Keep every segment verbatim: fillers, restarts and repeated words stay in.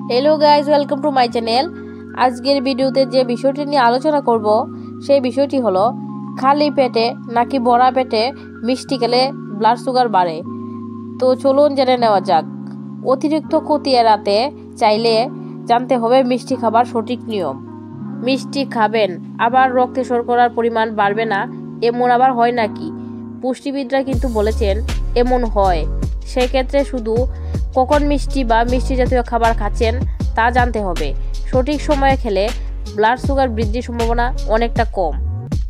Hello guys welcome to my channel. आजकेर भिडियोते जे विषयटी निये आलोचना करब सेई विषयटी हलो खाली पेटे नाकि भरा पेटे मिष्टि खेले ब्लाड सुगार बाड़े। तो चलुन जेने नेওয়া যাক। अतिरिक्त क्षति एड़ाते चाइले जानते होबे मिष्टि खाबार सठिक नियम। मिष्टि खाबेन आबार रक्ते शर्करार परिमाण बाड़बे ना एमन आबार हय नाकि? पुष्टिबिदरा किन्तु बोलेछेन एमन हय। सेई क्षेत्रे शुधु कखन मिष्टि बा मिष्टि जातीय खाबार खाচ্ছেন ता जानते होबे। सठिक समय खेले ब्लाड सुगार बृद्धिर सम्भावना अनेकटा कम।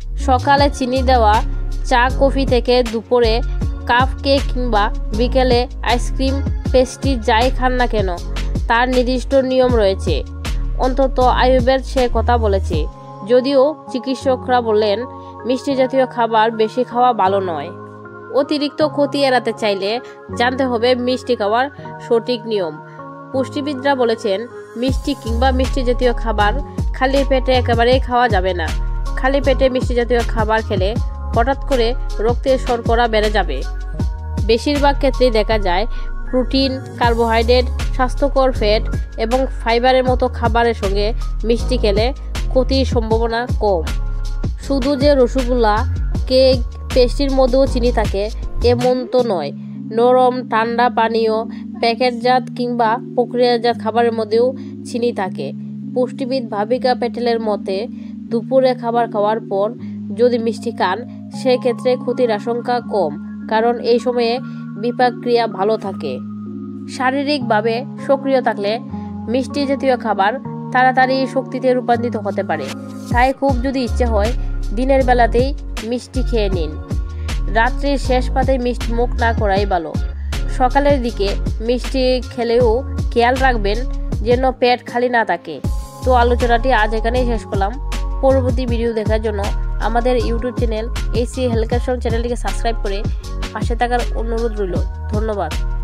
सकाले चीनी देওয়া चा कफि थेके दुपुरे काप केक किंबा बिकेले आइसक्रिम पेस्ट्री যাই খান না কেন তার নির্দিষ্ট নিয়ম রয়েছে। অন্তত আয়ুর্বেদ সে কথা বলেছে, যদিও চিকিৎসকরা বলেন মিষ্টি জাতীয় খাবার বেশি খাওয়া ভালো নয়। অতিরিক্ত ক্ষতি এড়াতে চাইলে জানতে হবে মিষ্টি খাওয়ার সঠিক নিয়ম। পুষ্টিবিদরা বলেছেন মিষ্টি কিংবা মিষ্টি জাতীয় খাবার খালি পেটে একেবারেই খাওয়া যাবে না। খালি পেটে মিষ্টি জাতীয় খাবার খেলে হঠাৎ করে রক্তে শর্করা বেড়ে যাবে। বেশিরভাগ ক্ষেত্রেই দেখা যায় প্রোটিন, কার্বোহাইড্রেট, স্বাস্থ্যকর ফ্যাট এবং ফাইবারের মতো খাবারের সঙ্গে মিষ্টি খেলে ক্ষতির সম্ভাবনা কম। শুধু যে রসগোল্লা, কেক, পেস্ট্রির মধ্যেও চিনি থাকে এমন তো নয়। নরম ঠান্ডা পানীয়, প্যাকেটজাত কিংবা প্রক্রিয়াজাত খাবারের মধ্যেও চিনি থাকে। পুষ্টিবিদ ভাবিকা প্যাটেলের মতে দুপুরে খাবার খাওয়ার পর যদি মিষ্টি খান সেক্ষেত্রে ক্ষতির আশঙ্কা কম, কারণ এই সময়ে বিপাক ক্রিয়া ভালো থাকে। শারীরিকভাবে সক্রিয় থাকলে মিষ্টি জাতীয় খাবার তাড়াতাড়ি শক্তিতে রূপান্তরিত হতে পারে। তাই খুব যদি ইচ্ছে হয় দিনের বেলাতেই মিষ্টি খেয়ে নিন। রাত্রির শেষ পাতে মিষ্টি মুখ না করাই ভালো। সকালের দিকে মিষ্টি খেলেও খেয়াল রাখবেন যেন পেট খালি না থাকে। তো আলোচনাটি আজ এখানেই শেষ করলাম। পরবর্তী ভিডিও দেখার জন্য আমাদের YouTube channel AC health care চ্যানেলটিকে সাবস্ক্রাইব করে পাশে থাকার অনুরোধ রইল। ধন্যবাদ।